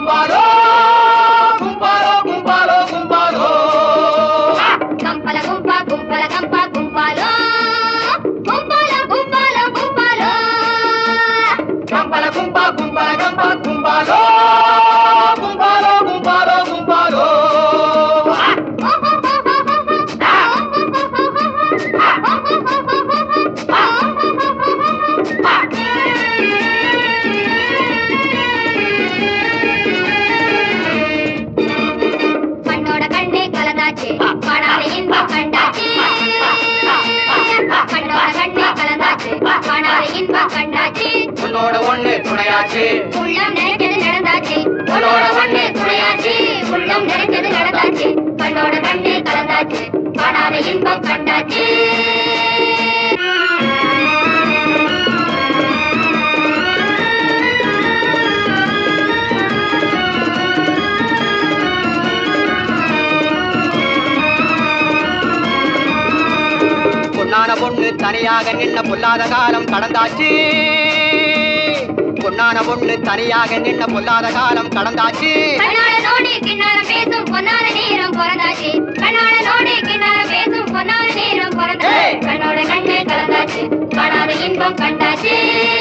கும்பாலோ கும்பாலோ கும்பாலோ கும்பாலோ கம்பல கும்பா கும்பல கம்பா கும்பாலோ கும்பாலோ கும்பாலோ கும்பாலோ கம்பல கும்பா கும்பல கம்பா கும்பாலோ கும்பாலோ கும்பாலோ கும்பாலோ உன்னோட ஒண்ணு துணையாச்சு உள்ளம் நினைச்சது நடந்தாச்சு உன்னோட ஒண்ணு துணையாச்சு உள்ளம் நினைச்சது நடந்தாச்சு கண்ணோட கண்ணே கலந்தாச்சு காணாத இன்பம் கண்டாச்சு பொன்னான பொண்ணு தனியாக நின்ன பொல்லாத காலம் கடந்தாச்சு பொன்னான பொண்ணு தனியாக நின்ன பொல்லாத காலம் கடந்தாச்சு கண்ணால நோடி கிண்ணால பேசும் பொன்னான நேரம் பிறந்தாச்சு கண்ணால நோடி கிண்ணால பேசும் பொன்னான நேரம் பிறந்தாச்சு கண்ணோட கண்ணே கலந்தாச்சு காணாத இன்பம் கண்டாச்சு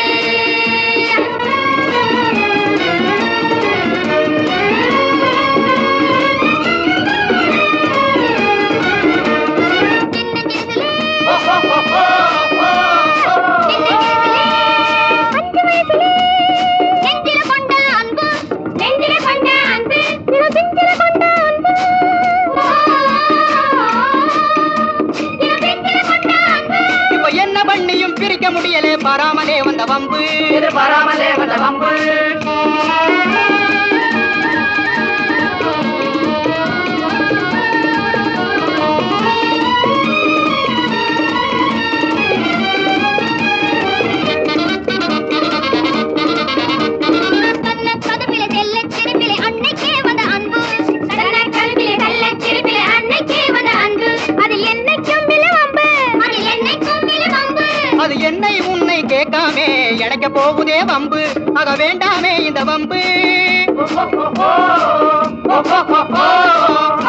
பிரிக்க முடியலே பாராமலே வந்த வம்பு பாராமலே வந்த வம்பு அது என்னை உன்னை கேட்காமே எனக்கு போகுதே வம்பு ஆக வேண்டாமே இந்த வம்பு